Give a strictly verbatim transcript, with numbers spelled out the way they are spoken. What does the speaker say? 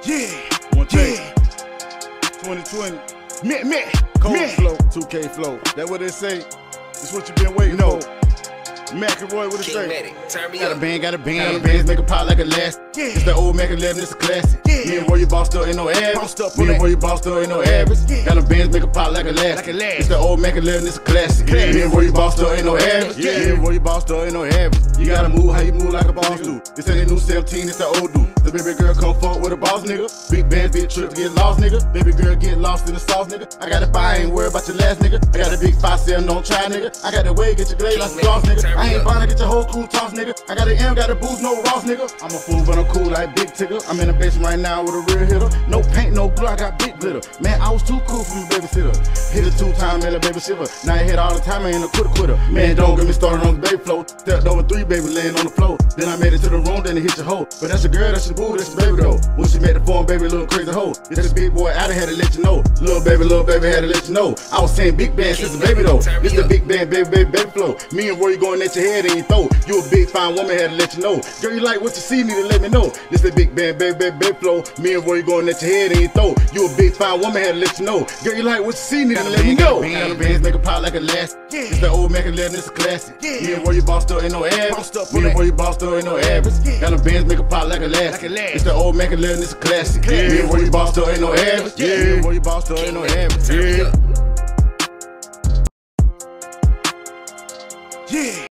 Yeah, One take. yeah. twenty twenty. Me, me, Cold me. flow, two K flow. That what they say. It's what you been waiting No. for. Makk, what it say? Medic, turn me Got a up. band, got a Got band. them bands make a pop like a last. Yeah. It's the old Makk eleven, it's a classic. Yeah. Me and Roy, you bossed up, ain't no average. Bossed up Me on and that. Roy, you bossed up, ain't no average. Yeah. Got them bands make a pop like a last. Like a last. It's the old Makk eleven, it's a classic. Classic. Me and Roy, you bossed up, ain't no average. Yeah. Me and Roy, you bossed up, ain't no average. You gotta move how you move like a boss do. This ain't a new seventeen, it's the old dude. The baby girl come fuck with a boss nigga. Big bands, big trip, get lost nigga. Baby girl get lost in the sauce nigga. I got a buy, ain't worried about your last nigga. I got a big five seven, don't try nigga. I got the way, get your glade like a gloss nigga. I ain't buying, get your whole crew toss nigga. I got an M, got a boost, no Ross nigga. I'm a fool, but I'm cool like Big Tigger. I'm in the basement right now with a real hitter. No paint, no glue, I got big glitter. Man, I was too cool for me babysitter. Hit it two times, man, a baby shiver. Now I hit all the time, I ain't a quitter quitter. Man, don't get me started on the baby flow. Stepped over three, baby, laying on the floor. Then I made it to the room, then it hit your hoe. But that's your girl, that's your boo, that's your baby though. When she made the form, baby, little crazy hoe. This the big boy out, I had to let you know. Little baby, little baby, had to let you know. I was saying big band since the baby though. This the big band, baby, baby, baby flow. Me and Roy going at your head and your throat. You a big fine woman, had to let you know. Girl, you like what you see, need to let me know. This the big band, baby, baby, baby flow. Me and Roy going at your head and your throat. You a big fine woman, had to let you know. Girl, you like what you see, need to let me know. Got them bands make a pop like a last. Yeah. It's the old Makk eleven, it's a classic. Yeah. Me and Roy, you bossed up, ain't no average. Bossed up Me on and that. Roy, you bossed up, ain't no average. Yeah. Got them bands make a pop like a last. Like a last. It's the old Makk eleven, it's a classic. Classic. Me and Roy, you bossed up, ain't no average. Yeah. Me and Roy, you bossed up, ain't no average. Turn me Yeah. up. Yeah.